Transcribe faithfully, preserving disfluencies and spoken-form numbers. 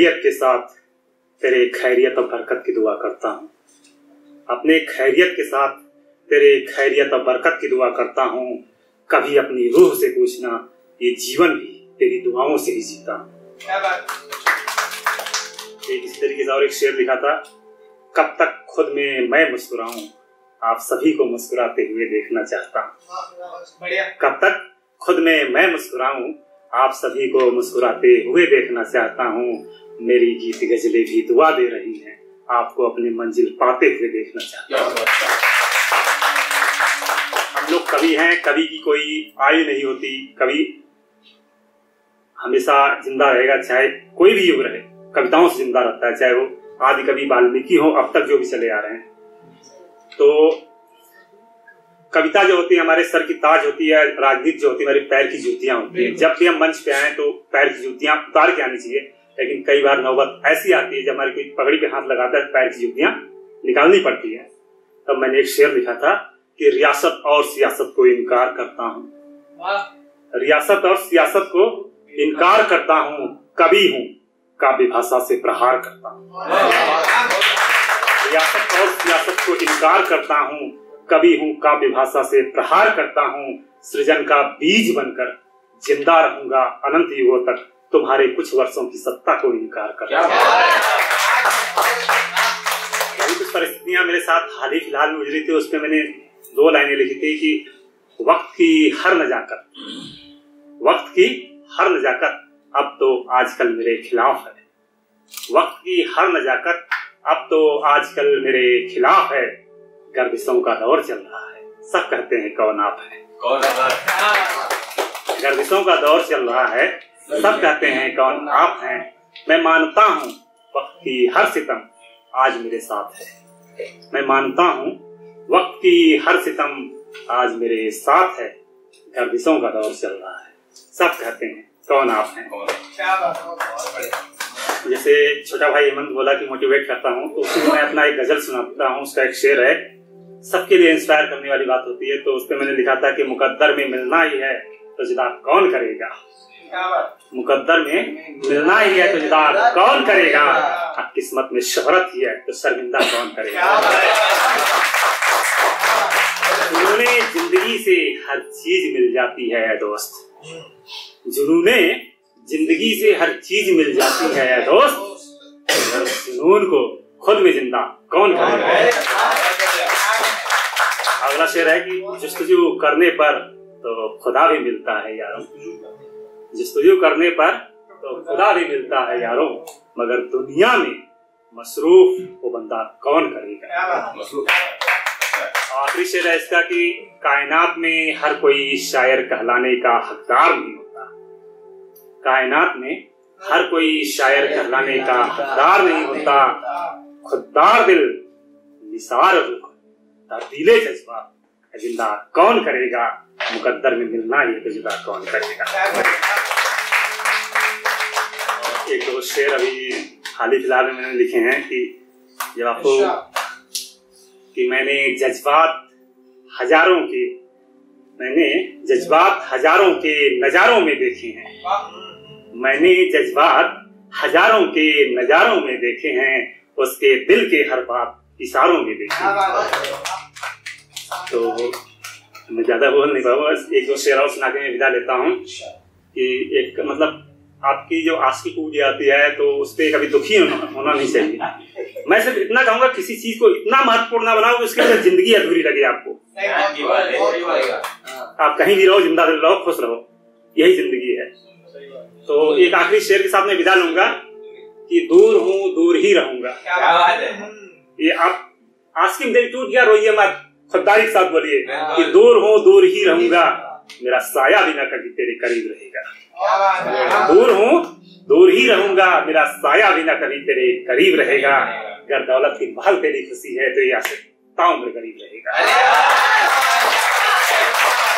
खैरियत के साथ तेरे खैरियत और बरकत की दुआ करता हूँ। अपने खैरियत के साथ तेरे खैरियत और बरकत की दुआ करता हूँ। कभी अपनी रूह से पूछना, ये जीवन भी तेरी दुआओं से ही जीता हूँ। एक इसी तरीके से और एक शेर लिखा था, कब तक खुद में मैं मुस्कुराऊं, आप सभी को मुस्कुराते हुए देखना चाहता हूँ। कब तक खुद में मैं मुस्कुराऊं, आप सभी को मुस्कुराते हुए देखना चाहता हूँ। मेरी गीत गजलें भी दुआ दे रही हैं, आपको अपनी मंजिल पाते हुए देखना चाहता हूँ। हम लोग कवि हैं, कवि की कोई आयु नहीं होती। कवि हमेशा जिंदा रहेगा, चाहे कोई भी युग रहे, कविताओं से जिंदा रहता है। चाहे वो आदि कवि वाल्मीकि हो, अब तक जो भी चले आ रहे हैं। तो कविता जो होती है हमारे सर की ताज होती है, राजनीति जो होती है हमारे पैर की जूतियां होती है। जब भी हम मंच पे आए तो पैर की जूतियां उतार के आनी चाहिए, लेकिन कई बार नौबत ऐसी आती है जब हमारी कोई पगड़ी पे हाथ लगाता है, पैर की जूतियां निकालनी पड़ती है। तब मैंने एक शेर लिखा था कि रियासत और सियासत को इनकार करता हूँ। रियासत और सियासत को इनकार करता हूँ, कवि हूँ, काव्य भाषा से प्रहार करता हूँ। रियासत और सियासत को इनकार करता हूँ, कवि हूँ, काव्य भाषा से प्रहार करता हूँ। सृजन का बीज बनकर जिंदा रहूंगा अनंत युगों तक, तुम्हारे कुछ वर्षों की सत्ता को इनकार करता हूँ। कुछ परिस्थितियां मेरे साथ हाल ही फिलहाल में गुजरी थी, उसमें मैंने दो लाइनें लिखी थी कि वक्त की हर नजाकत, वक्त की हर नजाकत अब तो आजकल मेरे खिलाफ है। वक्त की हर नजाकत अब तो आजकल मेरे खिलाफ है। गर्दिशों का दौर चल रहा है, सब कहते हैं कौन आप है। कौन गर्दिशों का दौर चल रहा है, सब कहते हैं कौन आप हैं। मैं मानता हूँ वक्त की हर सितम आज मेरे साथ है। मैं मानता हूँ वक्त की हर सितम आज मेरे साथ है। गर्दिशों का दौर चल रहा है, सब कहते हैं कौन आप हैं। जैसे छोटा भाई हेमंत बोला कि मोटिवेट करता हूँ, तो उसमें मैं अपना एक गजल सुनाता हूँ। उसका एक शेर है, सबके लिए इंस्पायर करने वाली बात होती है। तो उसपे मैंने लिखा था कि मुकद्दर में मिलना ही है तो जुदा कौन करेगा। मुकद्दर में मिलना ही है तो जुदा कौन करेगा। किस्मत में शोहरत ही है तो शर्मिंदा कौन करेगा। जुनूने जिंदगी से हर चीज मिल जाती है दोस्त, जुनूने जिंदगी से हर चीज मिल जाती है दोस्त। जुनून को खुद में जिंदा कौन करेगा। अगला शेर है कि जस्तजू करने पर तो खुदा भी मिलता है यारों। जस्तजू करने पर तो खुदा भी मिलता है यारों, मगर दुनिया में मसरूफ वो बंदा कौन करेगा। आखिरी शेर है इसका कि कायनात में हर कोई शायर कहलाने का हकदार नहीं होता। कायनात में हर कोई शायर कहलाने का हकदार नहीं होता। खुददार दिल निसार रूह तब्दीले जज्बात जिंदा कौन करेगा। मुकद्दर में मिलना ही तो जुदा कौन करेगा। एक दो शेर अभी हाल ही फिलहाल में मैंने लिखे हैं कि जब आपको कि मैंने जज्बात हजारों के मैंने जज्बात हजारों के नजारों में देखे हैं। मैंने जज्बात हजारों के नजारों में देखे हैं, उसके दिल के हर बात इशारों में देखे हैं। तो मैं ज्यादा बोल नहीं पाऊंगा, एक दो शेर और सुना के मैं विदा लेता हूँ कि एक मतलब आपकी जो आशिकी पूरी आती है तो उस पर कभी दुखी होना नहीं चाहिए। मैं सिर्फ इतना कहूंगा, किसी चीज को इतना महत्वपूर्ण ना बनाओ कि उसके अंदर जिंदगी अधूरी लगे आपको। आप कहीं भी रहो, जिंदा दिल रहो, खुश रहो, यही जिंदगी है। तो एक आखिरी शेर के साथ मैं विदा लूंगा कि दूर हूँ दूर ही रहूंगा। ये आप आशिकी में दिल टूट गया, रोइए मत, खुददारी के साथ बोलिए कि दूर हूँ दूर ही रहूंगा, मेरा साया भी ना कभी तेरे करीब रहेगा। दूर हूँ दूर ही रहूंगा, मेरा साया भी ना कभी तेरे करीब रहेगा। अगर दौलत की महल तेरी खुशी है तो ये आशिक ताउम्र करीब रहेगा।